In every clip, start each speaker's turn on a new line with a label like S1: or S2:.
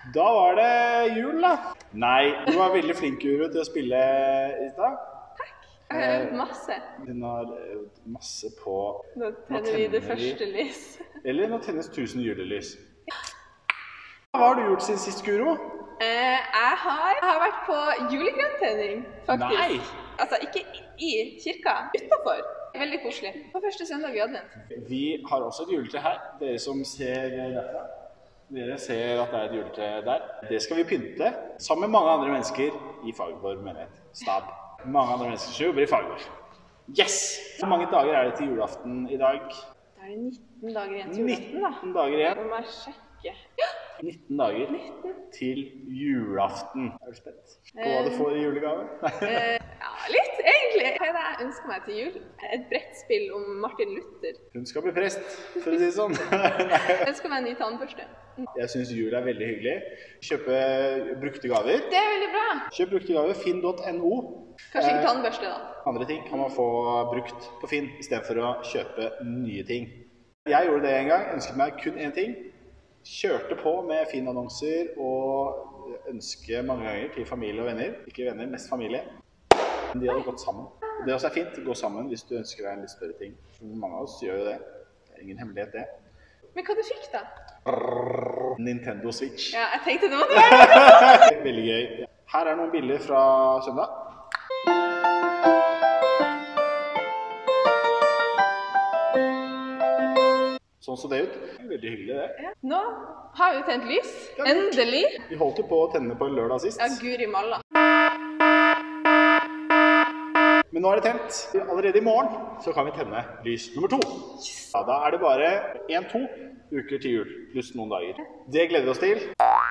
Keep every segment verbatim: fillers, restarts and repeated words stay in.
S1: Da var det jul, da. Nei, du var veldig flink, Guro, til å spille i stad.
S2: Takk. Eh, masse.
S1: Hun har masse på...
S2: Nå tenner vi det første lys.
S1: Eller nå tennes tusen julelys. Hva har du gjort siden sist, Guro?
S2: Eh, jeg, har, jeg har vært på julegrønntenning, faktisk.
S1: Nei!
S2: Altså, ikke i kirka, utenfor. Veldig koselig. På første søndag i advent.
S1: Vi har også et juletre her, dere som ser derfra. Dere ser at det er et juletre der. Det skal vi pynte sammen med mange andre mennesker i Fagerborg menighet. Stab. Mange andre mennesker som jobber i Fagerborg. Yes! Hvor mange dager er det til julaften i dag?
S2: Da er det nitten dager igjen til julaften, da.
S1: nitten dager igjen.
S2: Må jeg sjekke.
S1: nitten dager
S2: nitten.
S1: Til julaften. Er du spent på hva du får i julegave?
S2: eh, ja, litt egentlig. Hva er det jeg ønsker meg til jul? Et brettspill om Martin Luther.
S1: Hun skal bli prest, for å si det sånn.
S2: Jeg ønsker meg en ny tannbørste.
S1: Jeg synes jul er veldig hyggelig. Kjøpe brukte gaver.
S2: Det er veldig bra.
S1: Kjøp brukte gaver, finn punktum no.
S2: Kanskje ikke tannbørste da.
S1: Andre ting kan man få brukt på Finn, i stedet for å kjøpe nye ting. Jeg gjorde det en gang, ønsket meg kun en ting. Kjørte på med Finn-annonser og ønske mange ganger til familie og venner. Ikke venner, mest familie. Men de hadde gått sammen. Det også er fint å gå sammen hvis du ønsker deg en litt større ting. Mange av oss gjør jo det. Det er ingen hemmelighet det.
S2: Men hva du fikk da?
S1: Nintendo Switch.
S2: Ja, jeg tenkte det måtte være.
S1: Veldig gøy. Her er noen bilder fra søndag. Sånn så det ut. Veldig hyggelig det.
S2: Ja. Nå har vi tent lys. Endelig.
S1: Vi holdt jo på å tenne på en lørdag sist.
S2: Ja, Guri malla.
S1: Men nå er det tent. Allerede i morgen så kan vi tenne lys nummer to. Ja, da er det bare en, to uker til jul, pluss noen dager. Det gleder vi oss til.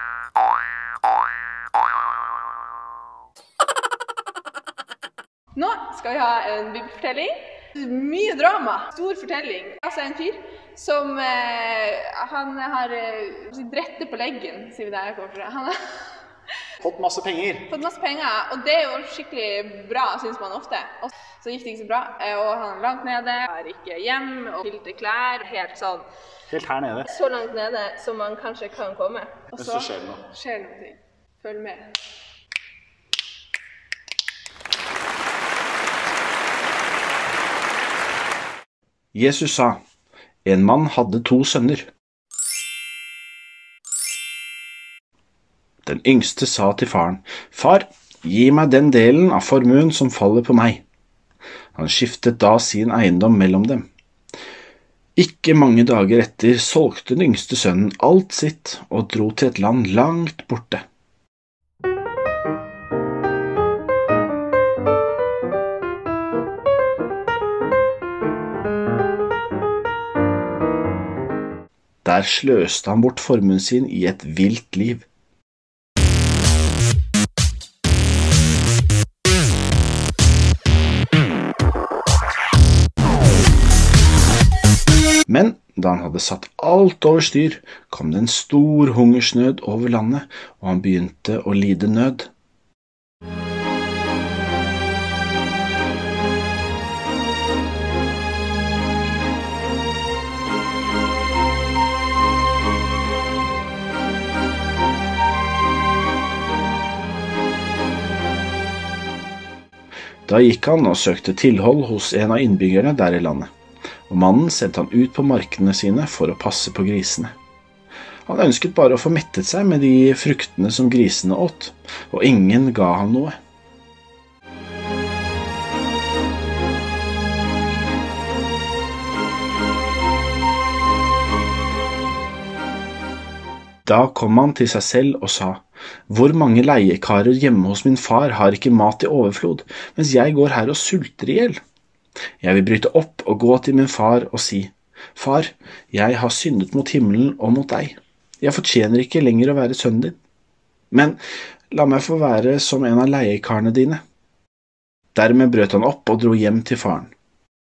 S2: Nå skal vi ha en bibelfortelling. Mye drama, stor fortelling. Altså en fyr som eh, han har eh, drette på leggen, sier vi der jeg kommer fra. Han har
S1: fått masse penger.
S2: Fått masse penger, og det er jo skikkelig bra, synes man ofte. Og så gikk det ikke så bra, og han er langt nede, har ikke hjem og fylte klær, helt sånn.
S1: Helt her nede.
S2: Så langt nede som man kanskje kan komme. Og så,
S1: så skjer det noe.
S2: Skjer noe ting. Følg med.
S3: Jesus sa, en mann hadde to sønner. Den yngste sa til faren, far, gi meg den delen av formuen som faller på meg. Han skiftet da sin eiendom mellom dem. Ikke mange dager etter solgte den yngste sønnen alt sitt og dro til et land langt borte. Der sløste han bort formuen sin i et vilt liv. Men da han hadde satt alt over styr, kom det en stor hungersnød over landet, og han begynte å lide nød. Da gikk han og søkte tilhold hos en av innbyggerne der i landet, og mannen sendte han ut på markene sine for å passe på grisene. Han ønsket bare å få mettet seg med de fruktene som grisene åt, og ingen ga ham noe. Da kom han til seg selv og sa, hvor mange leiekarer hjemme hos min far har ikke mat i overflod, mens jeg går her og sulter ihjel? Jeg vil bryte opp og gå til min far og si, far, jeg har syndet mot himmelen og mot deg. Jeg fortjener ikke lenger å være sønnen din. Men la meg få være som en av leiekarene dine. Dermed brøt han opp og dro hjem til faren.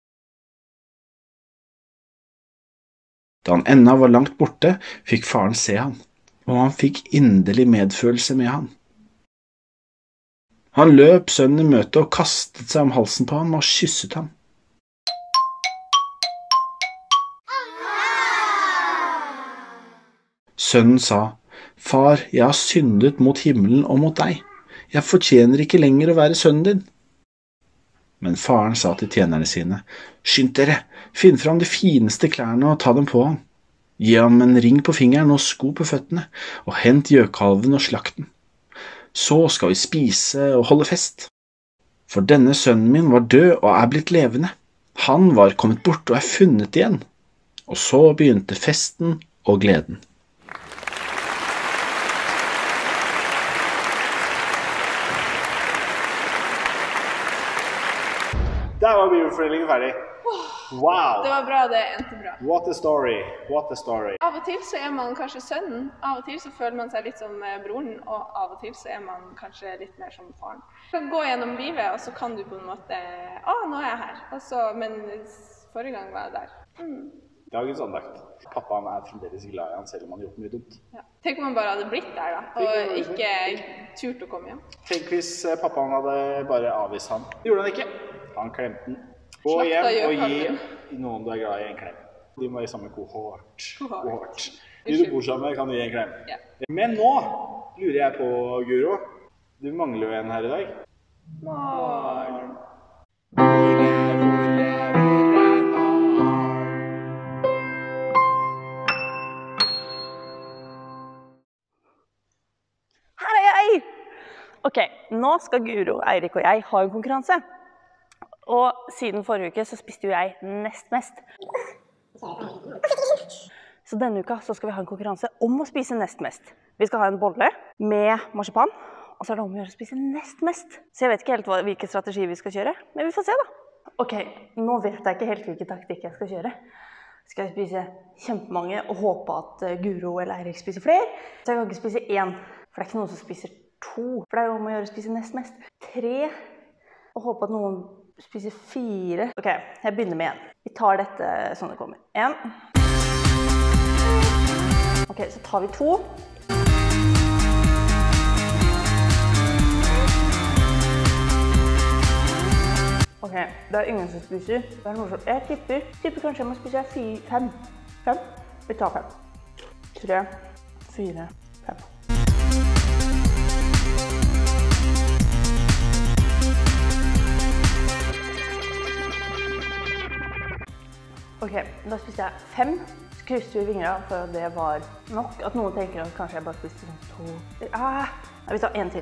S3: Da han ennå var langt borte, fikk faren se han, og han fikk inderlig medfølelse med han. Han løp sønnen i møte og kastet seg om halsen på ham og kysset ham. Sønnen sa, Far, jeg har syndet mot himmelen og mot deg. Jeg fortjener ikke lenger å være sønnen din. Men faren sa til tjenerne sine, skynd dere, finn fram de fineste klærne og ta dem på ham. Gi ham en ring på fingeren og sko på føttene, og hent gjøkalven og slakt den. Så skal vi spise og holde fest. For denne sønnen min var død og er blitt levende. Han var kommet bort og er funnet igjen. Og så begynte festen og gleden.
S1: Der var bibelfortellingen ferdig. Wow!
S2: Det var bra, det endte bra.
S1: What a story, what a story.
S2: Av og til så er man kanskje sønnen, av og til så føler man seg litt som broren, og av og til så er man kanskje litt mer som faren. Du kan gå gjennom livet, og så kan du på en måte, å, nå er jeg her. Og så, men forrige gang var jeg der. Mm.
S1: Dagens andakt. Pappa han er fremdeles glad i han, selv om han har gjort mye dumt.
S2: Ja. Tenk om han bare hadde blitt der da, og ikke turt å komme hjem.
S1: Tenk hvis pappa han hadde bare avvist han. Det gjorde han ikke. Han klemte den. Gå hjem og gi noen du er glad i en klem. De må være i samme kohort. Kohort. De du bor sammen med kan du gi en klem. Ja. Men nå lurer jeg på, Guro. Du mangler jo en her i dag.
S2: Morgen.
S4: Her er jeg! Ok, nå skal Guro, Eirik og jeg ha en konkurranse. Og siden forrige uke så spiste jo jeg nest mest. Så denne uka så skal vi ha en konkurranse om å spise nest mest. Vi skal ha en bolle med marsipan, og så er det om å gjøre å spise nest mest. Så jeg vet ikke helt hvilken strategi vi skal kjøre, men vi får se da. Ok, nå vet jeg ikke helt hvilken taktikk jeg skal kjøre. Skal jeg spise kjempemange og håpe at Guro eller Eirik spiser flere? Så jeg kan ikke spise én, for det er ikke noen som spiser to. For det er jo om å gjøre å spise nest mest. Tre, og håpe at noen spiser fire. Ok, jeg begynner med en. Vi tar dette sånn det kommer. En. Ok, så tar vi to. Ok, det er ingen som spiser. Det er noe som jeg tipper. Tipper kanskje jeg må spise fire, fem. Fem? Vi tar fem. Tre, fire, fem. Ok, da spiste jeg fem. Så krysset vi fingrene for at det var nok. At noen tenker at kanskje jeg bare spiste to. Ah, vi tar en til.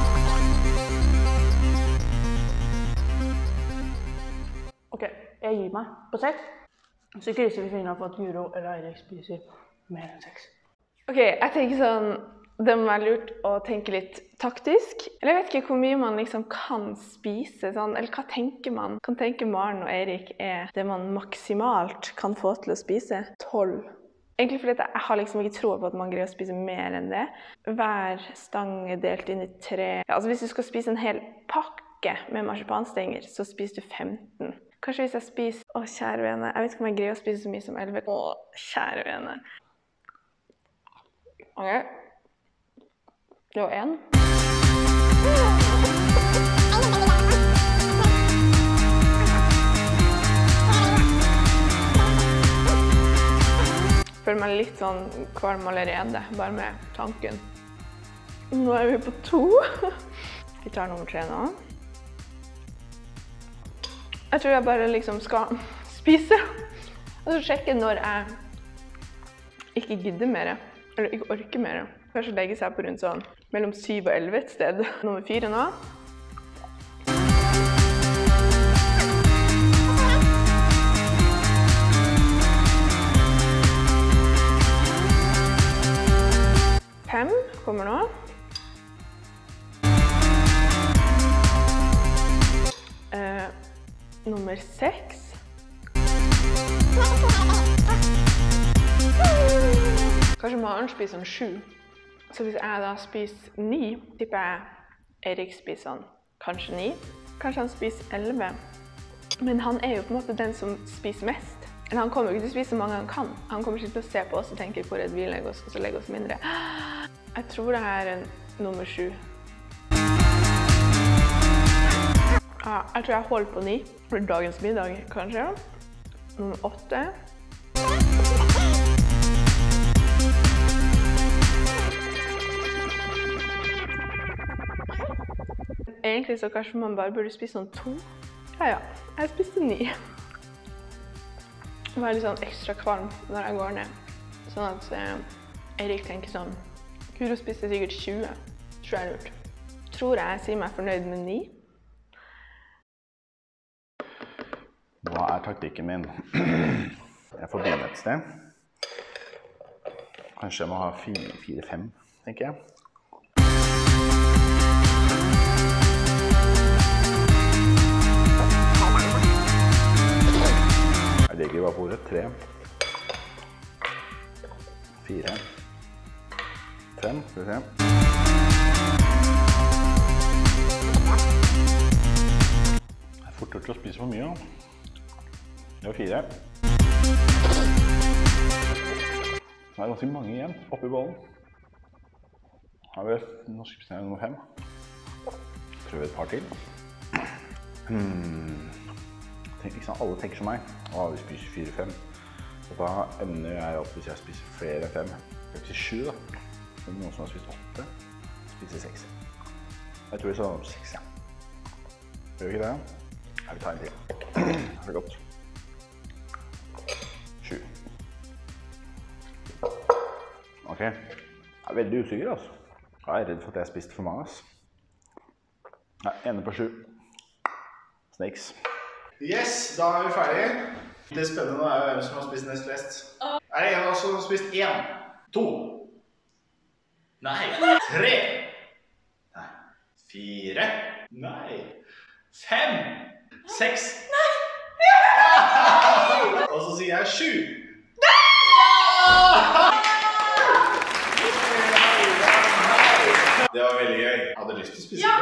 S4: Ok, jeg gir meg på seks. Så krysser vi fingrene for at Guro eller Eirik spiser mer enn seks.
S2: Ok, jeg tenker sånn, det må være lurt å tenke litt taktisk. Eller jeg vet ikke hvor mye man liksom kan spise, sånn, eller hva tenker man? Kan tenke Maren og Eirik er det man maksimalt kan få til å spise? tolv. Egentlig fordi jeg har liksom ikke tro på at man greier å spise mer enn det. Hver stang er delt inn i tre. Ja, altså hvis du skal spise en hel pakke med marsipanstenger, så spiser du femten. Kanskje hvis jeg spiser, å kjære vene, jeg vet ikke om jeg greier å spise så mye som elleve. Å, kjære vene. Ok. Det var en. Jeg føler meg litt sånn kvalm allerede, bare med tanken. Nå er vi på to. Vi tar nummer tre nå. Jeg tror jeg bare liksom skal spise, og så sjekke når jeg ikke gidder mer, eller ikke orker mer. Kanskje legge seg på rundt sånn mellom syv og elleve et sted. Nummer fire nå. Fem kommer nå. Eh, nummer seks. Kanskje Maren spiser sånn sju. Så hvis jeg da spiser ni, tipper jeg Eirik spiser sånn kanskje ni. Kanskje han spiser elleve. Men han er jo på en måte den som spiser mest. Eller han kommer jo ikke til å spise så mange han kan. Han kommer ikke til å se på oss og tenke hvor er det vi legger oss, og så legger oss mindre. Jeg tror det her er en nummer sju. Ja, jeg tror jeg holder på ni. For dagens middag, kanskje. Nummer åtte. egentlig så kanskje man bare burde spise sånn to. Ja, ja. Jeg spiste ni. Jeg var litt sånn ekstra kvalm når jeg går ned. Sånn at eh, Eirik tenker sånn, Guro spiste sikkert tjue. Tror jeg er lurt. Tror jeg jeg sier meg fornøyd med ni.
S1: Hva er taktikken min? Jeg får begynne et sted. Kanskje jeg må ha fire fem, tenker jeg. Jeg legger bare på ordet. Tre. Fire. Fem, skal vi se. Det er fort gjort å spise for mye. Det var fire. Det er ganske mange igjen oppi bollen. Her har vi norsk spesial nummer fem. Prøver et par til. Hmm. Tenk, liksom, alle tenker som meg. Å, vi spiser fire fem. Og da ender jeg opp hvis jeg spiser flere enn fem. Jeg spiser sju da. Det er noen som har spist åtte. Spiser seks. Jeg tror det er sånn seks, ja. Gjør vi ikke det? Jeg vil ta en til. Det er godt. Sju. Ok. Jeg er veldig usikker, altså. Jeg er redd for at jeg har spist for mange, altså. Jeg ender på sju. Snakes. Yes, da er vi ferdige. Det spennende nå er jo hvem som har spist nest flest. Er det en av oss som har spist én? To? Nei. Tre? Nei. Fire? Nei. Fem? Seks? Nei. Og så sier jeg sju. Det var veldig gøy. Jeg hadde lyst til å spise. Ja!